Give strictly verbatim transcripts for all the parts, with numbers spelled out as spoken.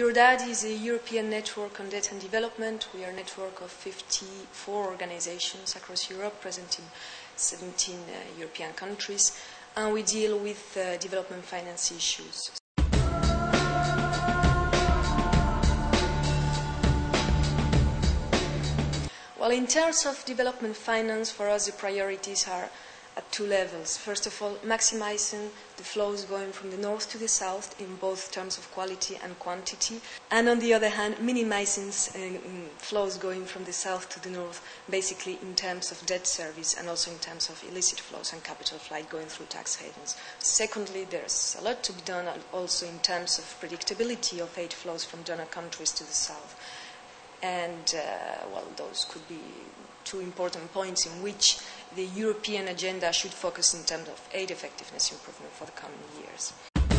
EURODAD is a European network on debt and development. We are a network of fifty-four organizations across Europe, present in seventeen uh, European countries, and we deal with uh, development finance issues. Well, in terms of development finance, for us the priorities are at two levels. First of all, maximizing the flows going from the north to the south in both terms of quality and quantity, and on the other hand, minimizing uh, flows going from the south to the north, basically in terms of debt service and also in terms of illicit flows and capital flight going through tax havens. Secondly, there's a lot to be done also in terms of predictability of aid flows from donor countries to the south. And, uh, well, those could be two important points in which the European agenda should focus in terms of aid effectiveness improvement for the coming years.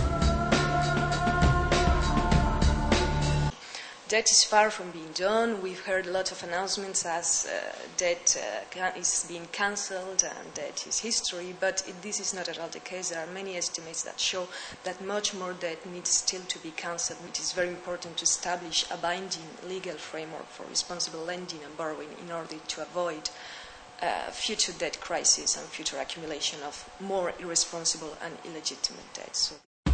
Debt is far from being done. We've heard a lot of announcements as uh, debt uh, is being cancelled and debt is history, but it, this is not at all the case. There are many estimates that show that much more debt needs still to be cancelled. It is very important to establish a binding legal framework for responsible lending and borrowing in order to avoid uh, future debt crises and future accumulation of more irresponsible and illegitimate debt. So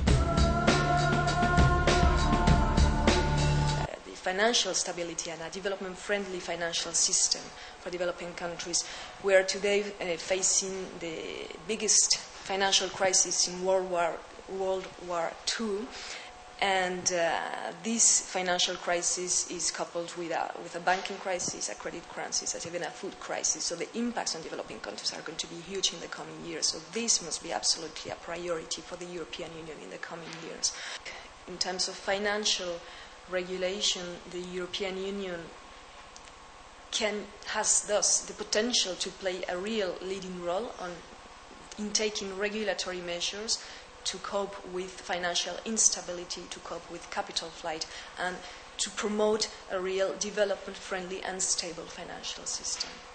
financial stability and a development-friendly financial system for developing countries. We are today uh, facing the biggest financial crisis in World War, World War Two, and uh, this financial crisis is coupled with a, with a banking crisis, a credit crisis, and even a food crisis. So the impacts on developing countries are going to be huge in the coming years. So this must be absolutely a priority for the European Union in the coming years. In terms of financial regulation, the European Union can, has thus the potential to play a real leading role on, in taking regulatory measures to cope with financial instability, to cope with capital flight, and to promote a real development-friendly and stable financial system.